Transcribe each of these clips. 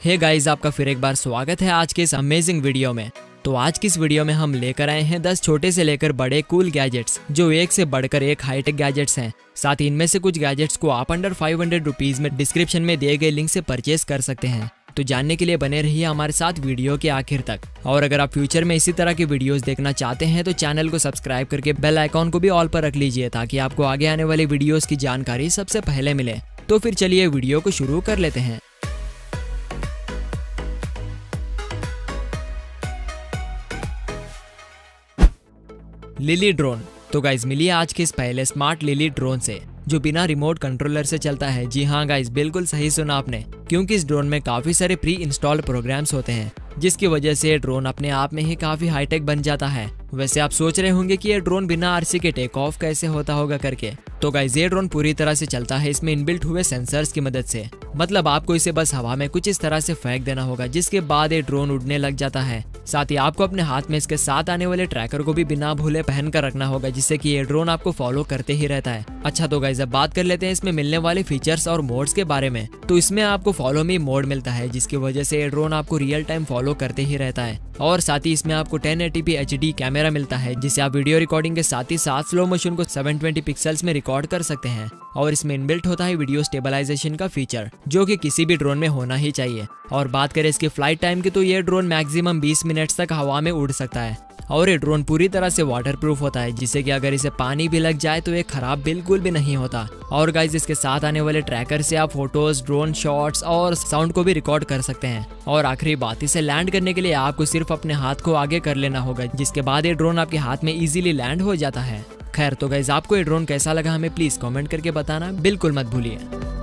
Hey guys, आपका फिर एक बार स्वागत है आज के इस अमेजिंग वीडियो में। तो आज की इस वीडियो में हम लेकर आए हैं 10 छोटे से लेकर बड़े कूल गैजेट्स जो एक से बढ़कर एक हाईटेक गैजेट्स हैं। साथ ही इनमें से कुछ गैजेट्स को आप अंडर 500 रुपीज में डिस्क्रिप्शन में दिए गए लिंक से परचेज कर सकते हैं। तो जानने के लिए बने रहिए हमारे साथ वीडियो के आखिर तक। और अगर आप फ्यूचर में इसी तरह के वीडियोस देखना चाहते हैं तो चैनल को सब्सक्राइब करके बेल आइकॉन को भी ऑल पर रख लीजिए ताकि आपको आगे आने वाली वीडियोस की जानकारी सबसे पहले मिले। तो फिर चलिए वीडियो को शुरू कर लेते हैं। Lily drone. तो गाइज मिलिए आज के इस पहले स्मार्ट लिली ड्रोन से जो बिना रिमोट कंट्रोलर से चलता है। जी हाँ गाइज, बिल्कुल सही सुना आपने, क्योंकि इस ड्रोन में काफी सारे प्री इंस्टॉल्ड प्रोग्राम्स होते हैं जिसकी वजह से ये ड्रोन अपने आप में ही काफी हाईटेक बन जाता है। वैसे आप सोच रहे होंगे कि ये ड्रोन बिना आरसी के टेक ऑफ कैसे होता होगा करके। तो गाइज ये ड्रोन पूरी तरह से चलता है इसमें इनबिल्ट हुए सेंसर्स की मदद से। मतलब आपको इसे बस हवा में कुछ इस तरह से फेंक देना होगा जिसके बाद ये ड्रोन उड़ने लग जाता है। साथ ही आपको अपने हाथ में इसके साथ आने वाले ट्रैकर को भी बिना भूले पहन कर रखना होगा जिससे कि ये ड्रोन आपको फॉलो करते ही रहता है। अच्छा तो गाइज अब बात कर लेते हैं इसमें मिलने वाले फीचर्स और मोड्स के बारे में। तो इसमें आपको फॉलो मी मोड मिलता है जिसकी वजह से ये ड्रोन आपको रियल टाइम फॉलो करते ही रहता है। और साथ ही इसमें आपको 1080p HD कैमरा मिलता है जिससे आप वीडियो रिकॉर्डिंग के साथ ही साथ स्लो मोशन को 720 पिक्सल्स में रिकॉर्ड कर सकते हैं। और इसमें इनबिल्ट होता है वीडियो स्टेबलाइजेशन का फीचर जो कि किसी भी ड्रोन में होना ही चाहिए। और बात करें इसकी फ्लाइट टाइम की तो ये ड्रोन मैक्सिमम 20 मिनट्स तक हवा में उड़ सकता है। और ये ड्रोन पूरी तरह से वाटर प्रूफ होता है जिससे कि अगर इसे पानी भी लग जाए तो ये खराब बिल्कुल भी नहीं होता। और गाइज इसके साथ आने वाले ट्रैकर से आप फोटोज, ड्रोन शॉट्स और साउंड को भी रिकॉर्ड कर सकते हैं। और आखिरी बात, इसे लैंड करने के लिए आपको सिर्फ अपने हाथ को आगे कर लेना होगा जिसके बाद ये ड्रोन आपके हाथ में इजीली लैंड हो जाता है। खैर तो गाइज आपको ये ड्रोन कैसा लगा हमें प्लीज कमेंट करके बताना बिल्कुल मत भूलिए।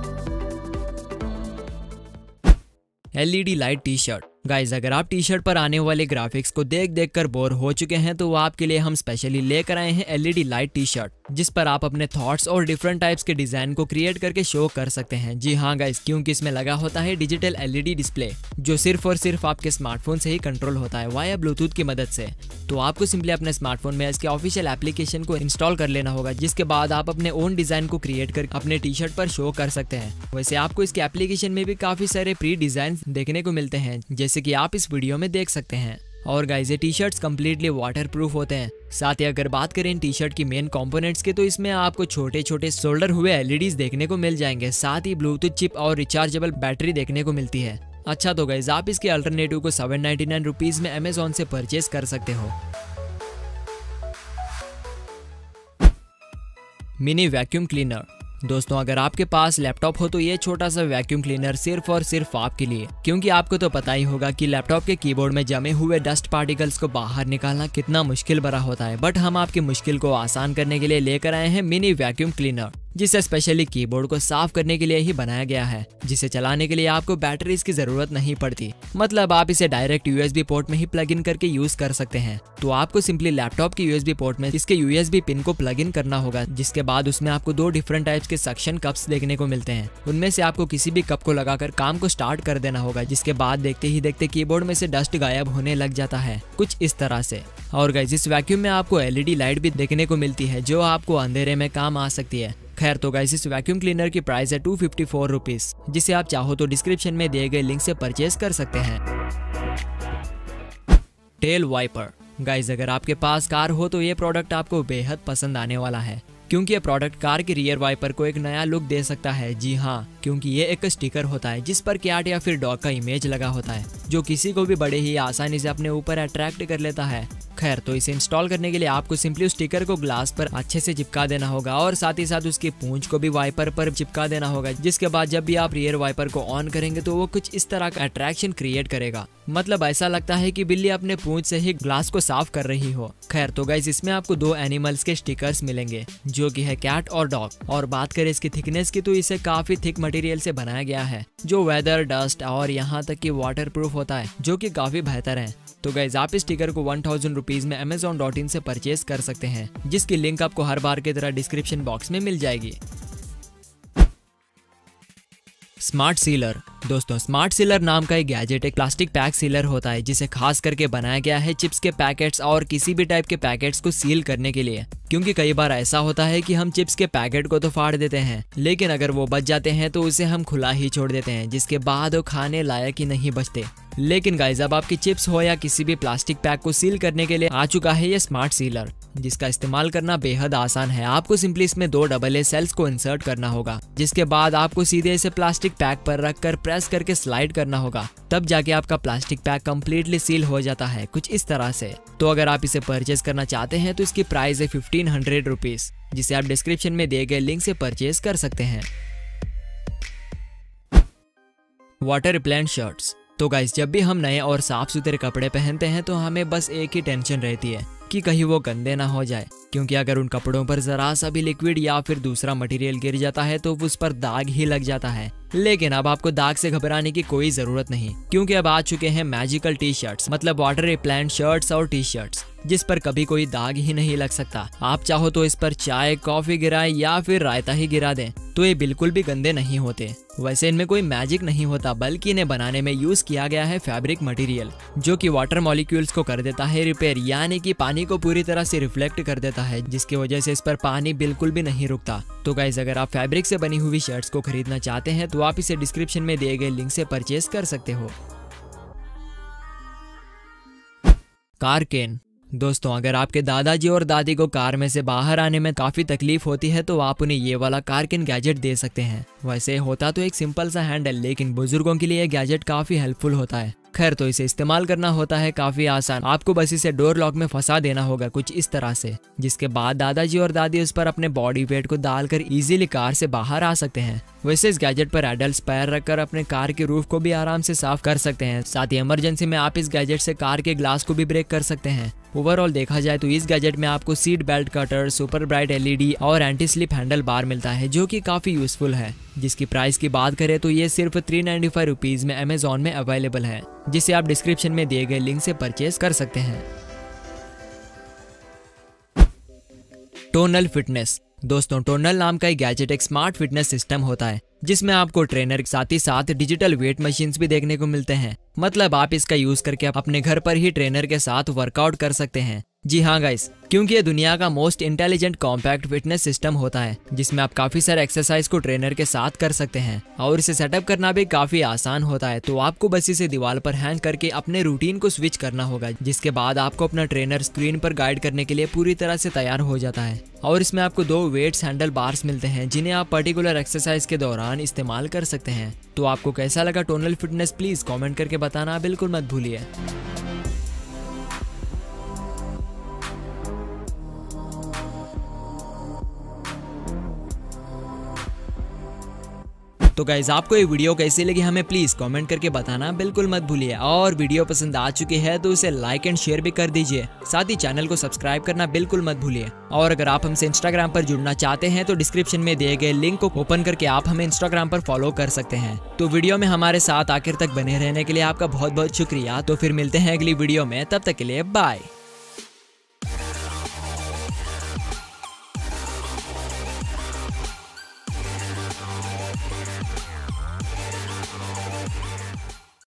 LED light T shirt. Guys अगर आप टी शर्ट पर आने वाले ग्राफिक्स को देख कर बोर हो चुके हैं तो आपके लिए हम स्पेशली लेकर आए हैं LED लाइट टी शर्ट जिस पर आप अपने थॉट्स और डिफरेंट टाइप्स के डिजाइन को क्रिएट करके शो कर सकते हैं। जी हाँ गाइज, क्योंकि इसमें लगा होता है डिजिटल LED डिस्प्ले जो सिर्फ और सिर्फ आपके स्मार्टफोन से ही कंट्रोल होता है वाया ब्लूटूथ की मदद से। तो आपको सिंपली अपने स्मार्टफोन में इसके ऑफिशियल एप्लीकेशन को इंस्टॉल कर लेना होगा जिसके बाद आप अपने ओन डिजाइन को क्रिएट कर अपने टी शर्ट पर शो कर सकते हैं। वैसे आपको इसके एप्लीकेशन में भी काफी सारे प्री डिजाइन देखने को मिलते हैं जैसे कि आप इस वीडियो में देख सकते हैं। और गाइज ये T shirts completely waterproof होते हैं। साथ ही अगर बात करें इन टी शर्ट की मेन कंपोनेंट्स के तो इसमें आपको छोटे छोटे सोल्डर हुए LEDs देखने को मिल जाएंगे। साथ ही ब्लूटूथ चिप और रिचार्जेबल बैटरी देखने को मिलती है। अच्छा तो गाइज आप इसके अल्टरनेटिव को 799 रुपीज में अमेजोन से परचेज कर सकते हो। Mini vacuum cleaner. दोस्तों अगर आपके पास लैपटॉप हो तो ये छोटा सा वैक्यूम क्लीनर सिर्फ और सिर्फ आपके लिए, क्योंकि आपको तो पता ही होगा कि लैपटॉप के कीबोर्ड में जमे हुए डस्ट पार्टिकल्स को बाहर निकालना कितना मुश्किल भरा होता है। बट हम आपकी मुश्किल को आसान करने के लिए लेकर आए हैं मिनी वैक्यूम क्लीनर जिसे स्पेशली कीबोर्ड को साफ करने के लिए ही बनाया गया है, जिसे चलाने के लिए आपको बैटरीज की जरूरत नहीं पड़ती। मतलब आप इसे डायरेक्ट USB पोर्ट में ही प्लग इन करके यूज कर सकते हैं। तो आपको सिंपली लैपटॉप के USB पोर्ट में इसके USB पिन को प्लग इन करना होगा जिसके बाद उसमें आपको 2 डिफरेंट टाइप्स के सक्शन कप्स देखने को मिलते हैं। उनमें से आपको किसी भी कप को लगाकर काम को स्टार्ट कर देना होगा जिसके बाद देखते ही देखते कीबोर्ड में से डस्ट गायब होने लग जाता है कुछ इस तरह से। और गाइस इस वैक्यूम में आपको LED लाइट भी देखने को मिलती है जो आपको अंधेरे में काम आ सकती है। खैर तो गाइस इस वैक्यूम क्लीनर की प्राइस है 254 रुपीज जिसे आप चाहो तो डिस्क्रिप्शन में दिए गए लिंक से परचेज कर सकते हैं। Tell wiper. गाइस अगर आपके पास कार हो तो ये प्रोडक्ट आपको बेहद पसंद आने वाला है क्योंकि ये प्रोडक्ट कार के रियर वाइपर को एक नया लुक दे सकता है। जी हाँ, क्योंकि ये एक स्टिकर होता है जिस पर कैट या फिर डॉग का इमेज लगा होता है जो किसी को भी बड़े ही आसानी से अपने ऊपर अट्रैक्ट कर लेता है। खैर तो इसे इंस्टॉल करने के लिए आपको सिंपली उस स्टिकर को ग्लास पर अच्छे से चिपका देना होगा और साथ ही साथ उसकी पूंछ को भी वाइपर पर चिपका देना होगा जिसके बाद जब भी आप रियर वाइपर को ऑन करेंगे तो वो कुछ इस तरह का अट्रैक्शन क्रिएट करेगा। मतलब ऐसा लगता है कि बिल्ली अपने पूंछ से ही ग्लास को साफ कर रही हो। खैर तो गाइस इसमें आपको 2 एनिमल्स के स्टिकर्स मिलेंगे जो कि है कैट और डॉग। और बात करें इसकी थिकनेस की तो इसे काफी थिक मटेरियल से बनाया गया है जो वेदर, डस्ट और यहाँ तक कि वाटर प्रूफ होता है जो कि काफी बेहतर है। तो गाइज आप इस स्टिकर को 1000 रुपीज में amazon.in से परचेज कर सकते हैं जिसकी लिंक आपको हर बार की तरह डिस्क्रिप्शन बॉक्स में मिल जाएगी। Smart sealer. दोस्तों, स्मार्ट सीलर नाम का एक गैजेट एक प्लास्टिक पैक सीलर होता है जिसे खास करके बनाया गया है चिप्स के पैकेट्स और किसी भी टाइप के पैकेट्स को सील करने के लिए। क्योंकि कई बार ऐसा होता है कि हम चिप्स के पैकेट को तो फाड़ देते हैं, लेकिन अगर वो बच जाते हैं तो उसे हम खुला ही छोड़ देते हैं, जिसके बाद वो खाने लायक ही नहीं बचते। लेकिन गाइस, अब आपकी चिप्स हो या किसी भी प्लास्टिक पैक को सील करने के लिए आ चुका है ये स्मार्ट सीलर, जिसका इस्तेमाल करना बेहद आसान है। आपको सिंपली इसमें 2 AA सेल्स को इंसर्ट करना होगा, जिसके बाद आपको सीधे इसे प्लास्टिक पैक पर रखकर प्रेस करके स्लाइड करना होगा, तब जाके आपका प्लास्टिक पैक कंप्लीटली सील हो जाता है, कुछ इस तरह से। तो अगर आप इसे परचेज करना चाहते हैं तो इसकी प्राइस है 1500 रुपीज, जिसे आप डिस्क्रिप्शन में दिए गए लिंक से परचेज कर सकते हैं। Water repellent shirts. तो गाइस, जब भी हम नए और साफ सुथरे कपड़े पहनते हैं तो हमें बस एक ही टेंशन रहती है कि कहीं वो गंदे ना हो जाए, क्योंकि अगर उन कपड़ों पर जरा सा भी लिक्विड या फिर दूसरा मटेरियल गिर जाता है तो उस पर दाग ही लग जाता है। लेकिन अब आपको दाग से घबराने की कोई जरूरत नहीं, क्योंकि अब आ चुके हैं मैजिकल टी शर्ट्स, मतलब वाटर रिपेलेंट शर्ट्स और टी शर्ट्स, जिस पर कभी कोई दाग ही नहीं लग सकता। आप चाहो तो इस पर चाय, कॉफी गिराएं या फिर रायता ही गिरा दें, तो ये बिल्कुल भी गंदे नहीं होते। वैसे इनमें कोई मैजिक नहीं होता, बल्कि इन्हें बनाने में यूज किया गया है फैब्रिक मटेरियल, जो कि वाटर मॉलिक्यूल्स को कर देता है रिपेयर, यानी कि पानी को पूरी तरह से रिफ्लेक्ट कर देता है, जिसकी वजह से इस पर पानी बिल्कुल भी नहीं रुकता। तो गाइस, अगर आप फैब्रिक से बनी हुई शर्ट्स को खरीदना चाहते हैं तो आप इसे डिस्क्रिप्शन में दिए गए लिंक से परचेज कर सकते हो। Car cane. दोस्तों, अगर आपके दादाजी और दादी को कार में से बाहर आने में काफी तकलीफ होती है तो आप उन्हें ये वाला कार केन गैजेट दे सकते हैं। वैसे होता तो एक सिंपल सा हैंडल, लेकिन बुजुर्गों के लिए ये गैजेट काफी हेल्पफुल होता है। खैर, तो इसे इस्तेमाल करना होता है काफी आसान। आपको बस इसे डोर लॉक में फंसा देना होगा कुछ इस तरह से, जिसके बाद दादाजी और दादी उस पर अपने बॉडी वेट को डालकर इजीली कार से बाहर आ सकते हैं। वैसे इस गैजेट पर एडल्ट्स पैर रखकर अपने कार के रूफ को भी आराम से साफ कर सकते हैं। साथ ही इमरजेंसी में आप इस गैजेट से कार के ग्लास को भी ब्रेक कर सकते हैं। ओवरऑल देखा जाए तो इस गैजेट में आपको seat belt cutter, super bright LED और एंटी स्लिप हैंडल बार मिलता है, जो कि काफी यूजफुल है। जिसकी प्राइस की बात करें तो ये सिर्फ 395 रुपीज में अमेजोन में अवेलेबल है, जिसे आप डिस्क्रिप्शन में दिए गए लिंक से परचेज कर सकते हैं। Tonal fitness. दोस्तों, टोनल नाम का एक गैजेट एक स्मार्ट फिटनेस सिस्टम होता है, जिसमें आपको ट्रेनर के साथ ही साथ डिजिटल वेट मशीन्स भी देखने को मिलते हैं। मतलब आप इसका यूज करके अपने घर पर ही ट्रेनर के साथ वर्कआउट कर सकते हैं। जी हाँ गाइस, क्योंकि ये दुनिया का most intelligent compact fitness system होता है, जिसमें आप काफी सारे एक्सरसाइज को ट्रेनर के साथ कर सकते हैं और इसे सेटअप करना भी काफी आसान होता है। तो आपको बस इसे दीवार पर हैंग करके अपने रूटीन को स्विच करना होगा, जिसके बाद आपको अपना ट्रेनर स्क्रीन पर गाइड करने के लिए पूरी तरह से तैयार हो जाता है। और इसमें आपको 2 वेट्स हैंडल बार्स मिलते हैं, जिन्हें आप पर्टिकुलर एक्सरसाइज के दौरान इस्तेमाल कर सकते हैं। तो आपको कैसा लगा टोनल फिटनेस, प्लीज कमेंट करके बताना बिल्कुल मत भूलिए। तो गाइज, आपको ये वीडियो कैसी लगी हमें प्लीज कमेंट करके बताना बिल्कुल मत भूलिए। और वीडियो पसंद आ चुकी है तो उसे लाइक एंड शेयर भी कर दीजिए। साथ ही चैनल को सब्सक्राइब करना बिल्कुल मत भूलिए। और अगर आप हमसे इंस्टाग्राम पर जुड़ना चाहते हैं तो डिस्क्रिप्शन में दिए गए लिंक को ओपन करके आप हमें इंस्टाग्राम पर फॉलो कर सकते हैं। तो वीडियो में हमारे साथ आखिर तक बने रहने के लिए आपका बहुत बहुत शुक्रिया। तो फिर मिलते हैं अगली वीडियो में, तब तक के लिए बाय।